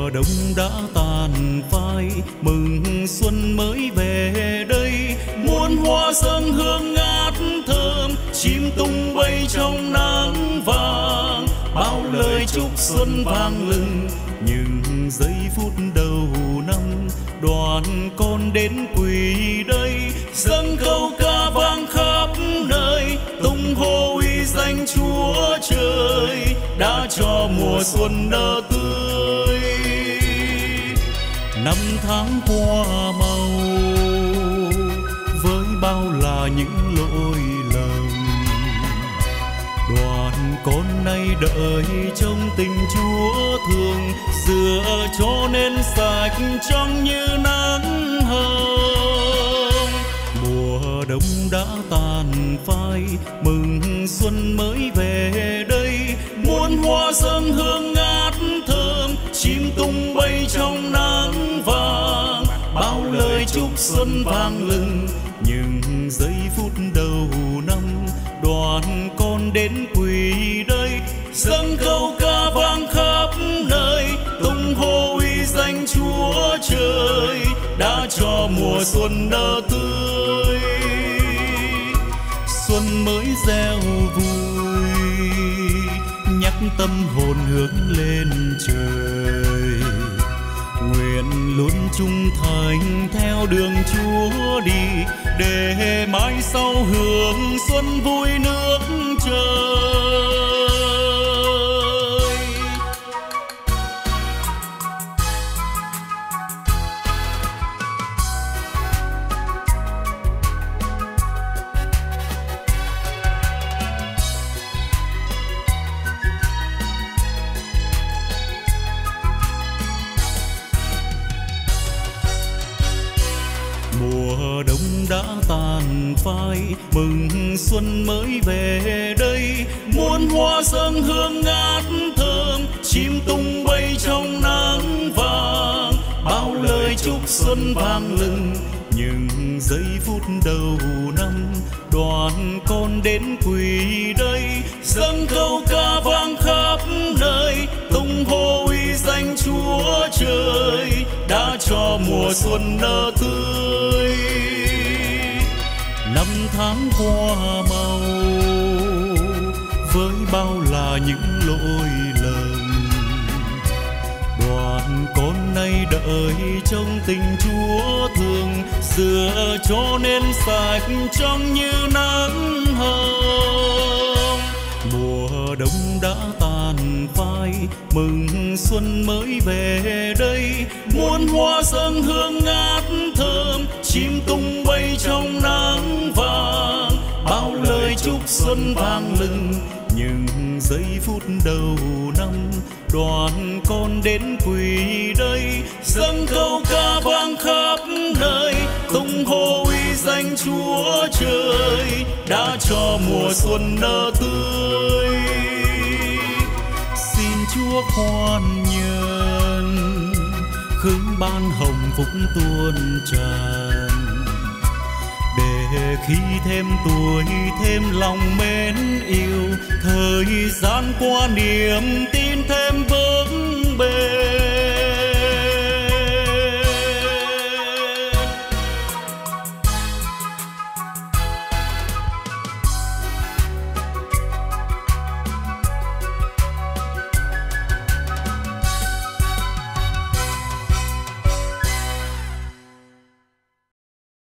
Mùa đông đã tàn phai, mừng xuân mới về đây. Muôn hoa dâng hương ngát thơm, chim tung bay trong nắng vàng. Bao lời chúc xuân vang lừng, những giây phút đầu năm. Đoàn con đến quỳ đây, dâng câu ca vang khắp nơi. Tung hô uy danh Chúa Trời, đã cho mùa xuân nở tươi. Năm tháng qua màu, với bao là những lỗi lầm. Đoàn con nay đợi trong tình Chúa thương, xưa cho nên sạch trong như nắng hồng. Mùa đông đã tàn phai, mừng xuân mới về đây. Muôn hoa dâng hương ngát thơm, chim tung bay trong nắng vàng. Bao lời chúc xuân vang lừng, những giây phút đầu năm. Đoàn con đến quỳ đây, dâng câu ca vang khắp nơi. Tung hô uy danh Chúa Trời, đã cho mùa xuân nở tươi. Xuân mới gieo vui, nhắc tâm hồn hướng lên trời. Nguyện luôn trung thành theo đường Chúa đi, để mãi sau hưởng xuân vui nước trời. Mùa đông đã tàn phai, mừng xuân mới về đây. Muôn hoa dâng hương ngát thơm, chim tung bay trong nắng vàng. Bao lời chúc xuân vang lừng, những giây phút đầu năm. Đoàn con đến quỳ đây, dâng câu ca vang khắp nơi. Tung hô uy danh Chúa Trời, đã cho mùa xuân nở tươi. Năm tháng qua màu, với bao là những lỗi lầm. Đoàn con nay đợi trong tình Chúa thương, xưa cho nên sạch trong như nắng hồng. Mùa đông đã tàn phai, mừng xuân mới về đây. Muôn hoa dâng hương ngát thơm, chim tung bay trong nắng vàng. Bao lời chúc xuân vang lừng, những giây phút đầu năm. Đoàn con đến quỳ đây, dâng câu ca vang khắp nơi. Tung hô uy danh Chúa Trời, đã cho mùa xuân nở tươi. Xin Chúa khoan nhân, khứng ban hồng phúc tuôn tràn. Để khi thêm tuổi thêm lòng mến yêu, thời gian qua niềm tin thêm vững.